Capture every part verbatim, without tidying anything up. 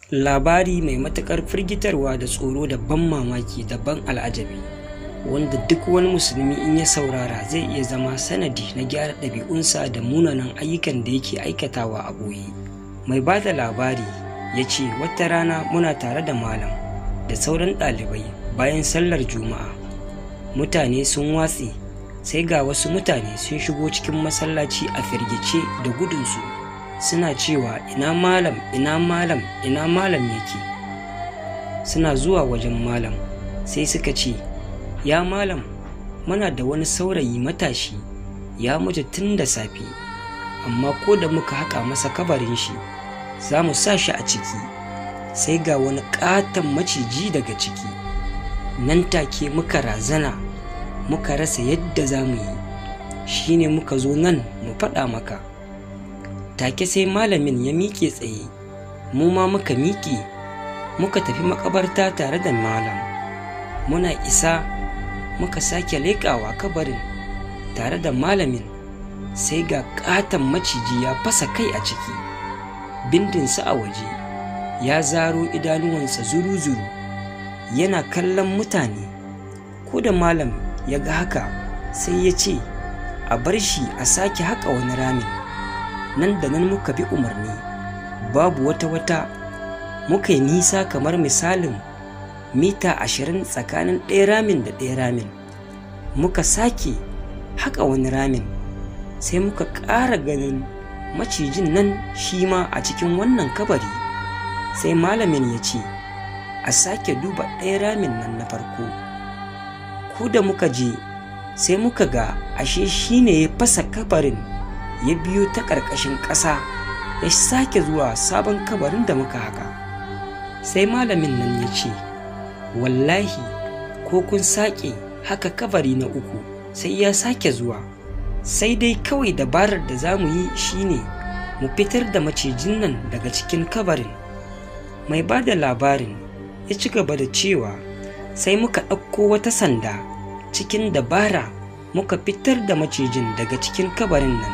Labari mai matuƙar firgitarwa da tsoro da ban mamaki da ban al'ajabi, wanda duk wani musulmi in ya saurara zai iya zama sanadi na gyara ɗabi'unsa da munanan ayyukan da yake aikatawa a ɓoye. Mai ba da labari ya ce wata rana muna tare da malam da sauran ɗalibai bayan sallar juma'a. Mutane sun watse, sai ga wasu mutane sun shigo cikin masallaci a firgice da gudunsu, suna cewa ina malam ina malam ina malam yake. Suna zuwa wajen malam sai suka ce, ya malam, muna da wani saurayi matashi ya mutu tun da safe, amma ko da muka haƙa masa kabarin shi za mu sa shi a ciki, sai ga wani ƙaton maciji daga ciki. Nan take muka razana, muka rasa yadda za mu yi, shi ne muka zo nan mu faɗa maka. Take sai malamin ya miƙe tsaye, mu ma muka miƙe, muka tafi makabarta tare da malam. Muna isa muka sake leƙawa kabarin tare da malamin, sai ga ƙaton maciji ya fasa kai a ciki, bindinsa a waje, ya zaro idanuwansa zuru-zuru, yana kallon mutane. Ko da malam ya ga haka sai ya ce a bar shi a sake haƙa wani ramin. Nan da nan muka bi umarni, babu wata wata muka yi nisa kamar misalin mita ashirin tsakanin ɗaya ramin da ɗaya ramin. Muka sake haƙa wani ramin, sai muka ƙara ganin macijin nan shi ma a cikin wannan kabari. Sai malamin ya ce a sake duba ɗaya ramin nan na farko. Ku da muka je sai muka ga ashe shi ne ya fasa kabarin, ya biyo ta ƙarƙashin ƙasa, ya sake zuwa sabon kabarin da muka haka. Sai malamin nan ya ce, wallahi ko kun sake haka kabari na uku sai ya sake zuwa, sai dai kawai dabarar da za mu yi shine mu fitar da macijin nan daga cikin kabarin. Mai ba da labarin ya ci gaba da cewa sai muka ɗauko wata sanda, cikin dabara muka fitar da macijin daga cikin kabarin nan.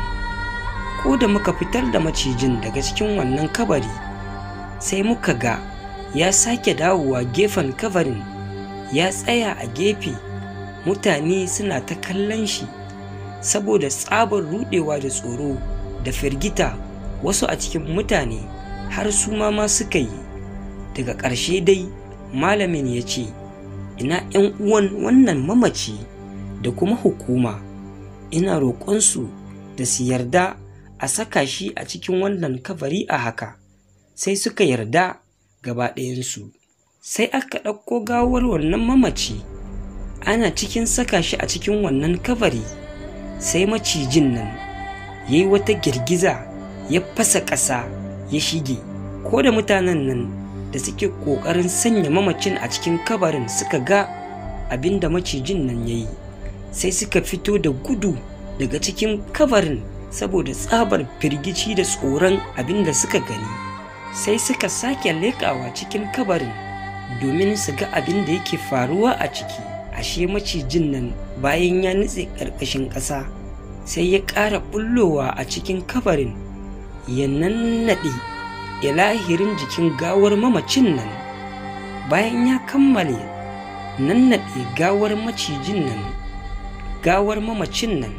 Ko da muka fitar da macijin daga cikin wannan kabari, sai muka ga ya sake dawowa gefen kabarin, ya tsaya a gefe. Mutane suna ta kallon shi saboda tsabar rudewa da tsoro da firgita. Wasu a cikin mutane har su ma ma suka yi. Daga ƙarshe dai malamin ya ce, ina 'yan uwan wannan mamaci da kuma hukuma, ina roƙonsu da su yarda a saka shi a cikin wannan kabari a haka. Sai suka yarda gaba ɗayansu. Sai aka ɗauko gawar wannan mamaci, ana cikin saka shi a cikin wannan kabari, sai macijin nan ya yi wata girgiza, ya fasa ƙasa ya shige. Ko da mutanen nan da suke ƙoƙarin sanya mamacin a cikin kabarin suka ga abin da macijin nan ya yi, sai suka fito da gudu daga cikin kabarin saboda tsabar firgici da tsoron abin da suka gani. Sai suka sake leƙawa cikin kabarin domin su ga abin da yake faruwa a ciki. Ashe macijin nan bayan ya nutse ƙarƙashin ƙasa, sai ya ƙara ɓullowa a cikin kabarin, ya nannaɗe ilahirin jikin gawar mamacin nan. Bayan ya kammale nannaɗe gawar macijin nan, gawar mamacin nan,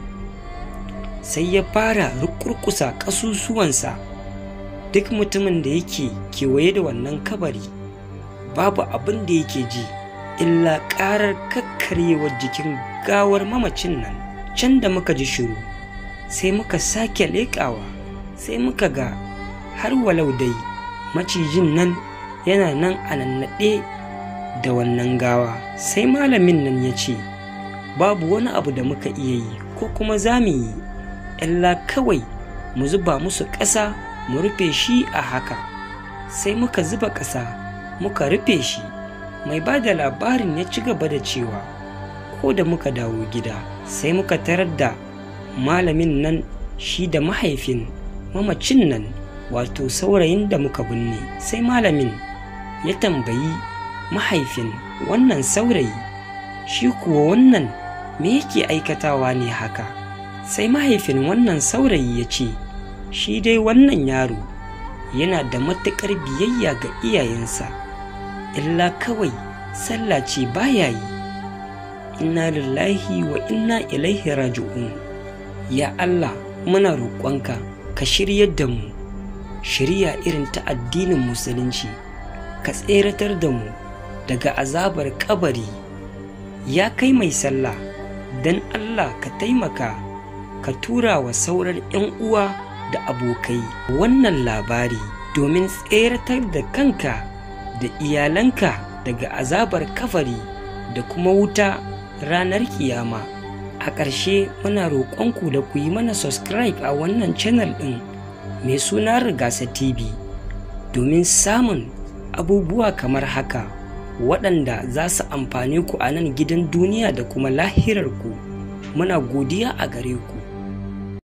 sai ya fara rukurkusa ƙasusuwansa. Duk mutumin da yake kewaye da wannan kabari babu abin da yake ji illa ƙarar kakkaryewar jikin gawar mamacin nan. Can da muka ji shiru, sai muka sake leƙawa, sai muka ga har walau dai macijin nan yana nan a nannaɗe da wannan gawa. Sai malamin nan ya ce babu wani abu da muka iya yi ko kuma za mu yi illa kawai mu zuba musu ƙasa mu rufe shi a haka. Sai muka zuba ƙasa muka rufe shi. Mai ba da labarin ya ci gaba da cewa ko da muka dawo gida sai muka tarar da malamin nan shi da mahaifin mamacin nan, wato saurayin da muka binne. Sai malamin ya tambayi mahaifin wannan saurayi, shi kuwa wannan me yake aikatawa ne haka? Sai mahaifin wannan saurayi ya ce, shi dai wannan yaro yana da matuƙar biyayya ga iyayensa, illa kawai sallah ce baya yi. Inna lillahi wa inna ilaihi raji'un. Ya Allah, muna roƙonka ka shiryar da mu, shirya irin ta addinin musulunci, ka tseratar da mu daga azabar kabari. Ya kai mai sallah, don Allah ka taimaka ka tura wa sauran 'yan uwa da abokai wannan labari domin tseratar da kanka da iyalanka daga azabar kabari da kuma wuta ranar kiyama. A ƙarshe muna roƙonku da ku yi mana subscribe a wannan channel ɗin mai suna Rigasa T V domin samun abubuwa kamar haka waɗanda za su amfane ku a nan gidan duniya da kuma lahirarku. Muna godiya a gare ku.